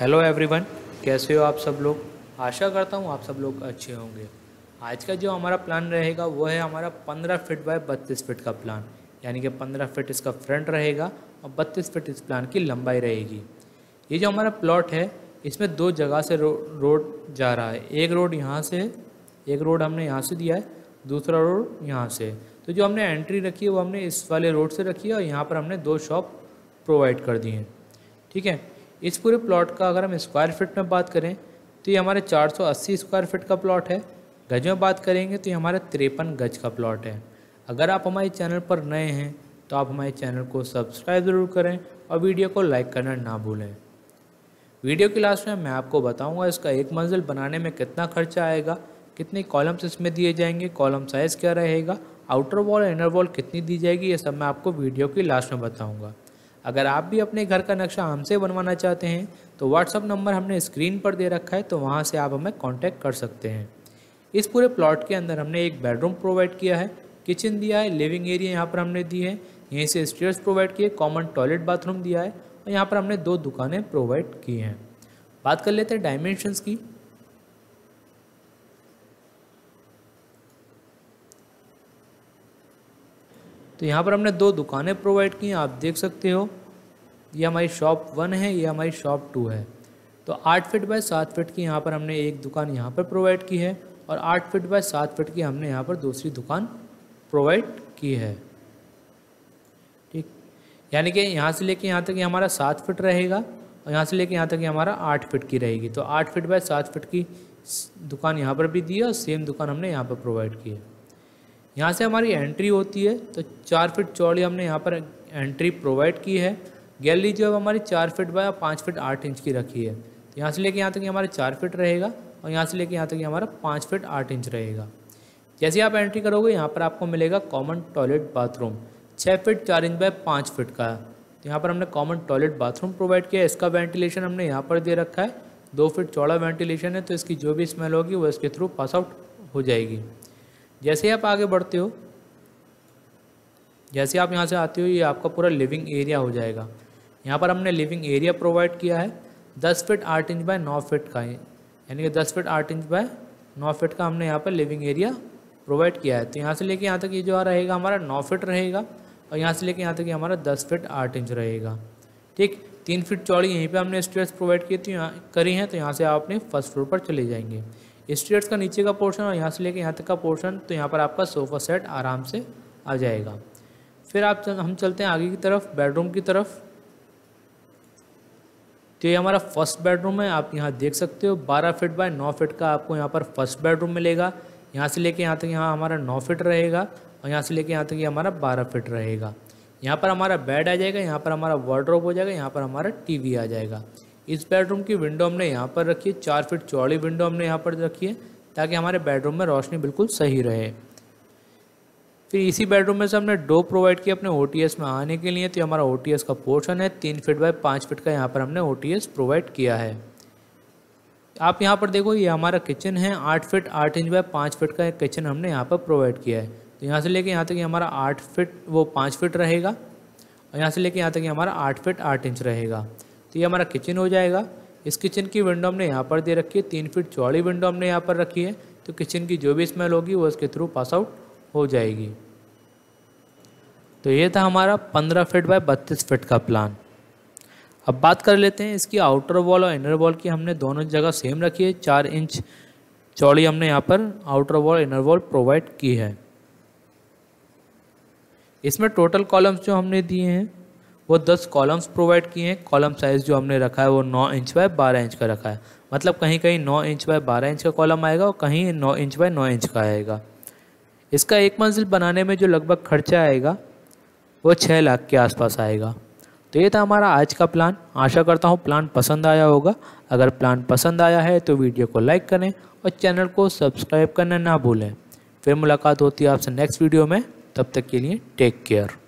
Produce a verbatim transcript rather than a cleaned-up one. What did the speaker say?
Hello everyone, कैसे हो आप सब लोग। आशा करता हूँ आप सब लोग अच्छे होंगे। आज का जो हमारा प्लान रहेगा वो है हमारा पंद्रह फीट बाय बत्तीस फीट का प्लान, यानी कि पंद्रह फीट इसका फ्रंट रहेगा और बत्तीस फीट इस प्लान की लंबाई रहेगी। ये जो हमारा प्लॉट है इसमें दो जगह से रो, रोड जा रहा है। एक रोड यहाँ से, एक रोड हमने यहाँ से दिया है, दूसरा रोड यहाँ से। तो जो हमने एंट्री रखी है वो हमने इस वाले रोड से रखी है और यहाँ पर हमने दो शॉप प्रोवाइड कर दी हैं। ठीक है, इस पूरे प्लॉट का अगर हम स्क्वायर फीट में बात करें तो ये हमारे चार सौ अस्सी स्क्वायर फीट का प्लॉट है। गज में बात करेंगे तो ये हमारा तिरपन गज का प्लॉट है। अगर आप हमारे चैनल पर नए हैं तो आप हमारे चैनल को सब्सक्राइब ज़रूर करें और वीडियो को लाइक करना ना भूलें। वीडियो के लास्ट में मैं आपको बताऊंगा इसका एक मंजिल बनाने में कितना खर्चा आएगा, कितने कॉलम्स इसमें दिए जाएंगे, कॉलम साइज़ क्या रहेगा, आउटर वॉल इनर वॉल कितनी दी जाएगी, ये सब मैं आपको वीडियो के लास्ट में बताऊँगा। अगर आप भी अपने घर का नक्शा हमसे बनवाना चाहते हैं तो व्हाट्सअप नंबर हमने स्क्रीन पर दे रखा है, तो वहाँ से आप हमें कांटेक्ट कर सकते हैं। इस पूरे प्लॉट के अंदर हमने एक बेडरूम प्रोवाइड किया है, किचन दिया है, लिविंग एरिया यहाँ पर हमने दी है, यहीं से स्टेयर्स प्रोवाइड किए, कॉमन टॉयलेट बाथरूम दिया है और यहाँ पर हमने दो दुकानें प्रोवाइड की हैं। बात कर लेते हैं डायमेंशंस की। तो यहाँ पर हमने दो दुकानें प्रोवाइड की हैं, आप देख सकते हो। ये हमारी शॉप वन है, ये हमारी शॉप टू है। तो आठ फीट बाय सात फीट की यहाँ पर हमने एक दुकान यहाँ पर प्रोवाइड की है और आठ फीट बाय सात फीट की हमने यहाँ पर दूसरी दुकान प्रोवाइड की है। ठीक, यानी कि यहाँ से लेके यहाँ तक ये हमारा सात फीट रहेगा और यहाँ से लेके यहाँ तक ये हमारा आठ फीट की रहेगी। तो आठ फीट बाय सात फीट की दुकान यहाँ पर भी दी है और सेम दुकान हमने यहाँ पर प्रोवाइड की है। यहाँ से हमारी एंट्री होती है तो चार फीट चौड़ी हमने यहाँ पर एंट्री प्रोवाइड की है। गैलरी जो है हमारी चार फीट बाय पाँच फीट आठ इंच की रखी है। तो यहाँ से लेके यहाँ तक ये हमारा चार फीट रहेगा और यहाँ से लेके यहाँ तक ये हमारा पाँच फीट आठ इंच रहेगा। जैसे आप एंट्री करोगे यहाँ पर आपको मिलेगा कॉमन टॉयलेट बाथरूम छः फीट चार इंच बाय पाँच फीट का। तो यहाँ पर हमने कॉमन टॉयलेट बाथरूम प्रोवाइड किया है। इसका वेंटिलेशन हमने यहाँ पर दे रखा है, दो फीट चौड़ा वेंटिलेशन है, तो इसकी जो भी स्मेल होगी वो इसके थ्रू पास आउट हो जाएगी। जैसे आप आगे बढ़ते हो, जैसे आप यहाँ से आते हो, ये आपका पूरा लिविंग एरिया हो जाएगा। यहाँ पर हमने लिविंग एरिया प्रोवाइड किया है दस फीट आठ इंच बाय नौ फीट का, यानी कि दस फीट आठ इंच बाय नौ फीट का हमने यहाँ पर लिविंग एरिया प्रोवाइड किया है। तो यहाँ से लेके यहाँ तक ये जो रहेगा हमारा नौ फीट रहेगा और यहाँ से लेके यहाँ तक ये हमारा दस फीट आठ इंच रहेगा। ठीक, तीन फीट चौड़ी यहीं पे हमने स्टेयर्स प्रोवाइड की थी यहाँ करी हैं। तो यहाँ से आप अपने फर्स्ट फ्लोर पर चले जाएंगे। स्टेयर्स का नीचे का पोर्शन और यहाँ से लेके यहाँ तक का पोर्शन, तो यहाँ पर आपका सोफ़ा सेट आराम से आ जाएगा। फिर आप चल, हम चलते हैं आगे की तरफ, बेडरूम की तरफ। तो ये हमारा फर्स्ट बेडरूम है, आप यहाँ देख सकते हो बारह फीट बाय नौ फीट का आपको यहाँ पर फर्स्ट बेडरूम मिलेगा। यहाँ से लेके यहाँ तक यहाँ हमारा नौ फीट रहेगा और यहाँ से लेके यहाँ तक ये हमारा बारह फीट रहेगा। यहाँ पर हमारा बेड आ जाएगा, यहाँ पर हमारा वार्डरोब हो जाएगा, यहाँ पर हमारा टीवी आ जाएगा। इस बेडरूम की विंडो हमने यहाँ पर रखी है, चार फीट चौड़ी विंडो हमने यहाँ पर रखी है ताकि हमारे बेडरूम में रोशनी बिल्कुल सही रहे। फिर इसी बेडरूम में से हमने डोर प्रोवाइड किया अपने ओटीएस में आने के लिए। तो हमारा ओटीएस का पोर्शन है तीन फीट बाय पाँच फीट का, यहाँ पर हमने ओटीएस प्रोवाइड किया है। आप यहाँ पर देखो, ये हमारा किचन है, आठ फीट आठ इंच बाय पाँच फीट का किचन हमने यहाँ पर प्रोवाइड किया है। तो यहाँ से लेके यहाँ तक ये हमारा आठ फीट वो पाँच फीट रहेगा और यहाँ से लेके यहाँ तक ये हमारा आठ फीट आठ इंच रहेगा। तो ये हमारा किचन हो जाएगा। इस किचन की विंडो हमने यहाँ पर दे रखी है, तीन फीट चौड़ी विंडो हमने यहाँ पर रखी है। तो किचन की जो भी स्मेल होगी वो इसके थ्रू पास आउट हो जाएगी। तो ये था हमारा पंद्रह फीट बाय बत्तीस फीट का प्लान। अब बात कर लेते हैं इसकी आउटर वॉल और इनर वॉल की। हमने दोनों जगह सेम रखी है, चार इंच चौड़ी हमने यहाँ पर outer wall inner wall provide की है। इसमें टोटल कॉलम्स जो हमने दिए हैं वो दस कॉलम्स प्रोवाइड किए हैं। कॉलम साइज़ जो हमने रखा है वो नौ इंच बाय बारह इंच का रखा है, मतलब कहीं कहीं नौ इंच बाय बारह इंच का कॉलम आएगा और कहीं नौ इंच बाय नौ इंच का आएगा। इसका एक मंजिल बनाने में जो लगभग खर्चा आएगा वो छः लाख के आसपास आएगा। तो ये था हमारा आज का प्लान। आशा करता हूँ प्लान पसंद आया होगा। अगर प्लान पसंद आया है तो वीडियो को लाइक करें और चैनल को सब्सक्राइब करना ना भूलें। फिर मुलाकात होती है आपसे नेक्स्ट वीडियो में, तब तक के लिए टेक केयर।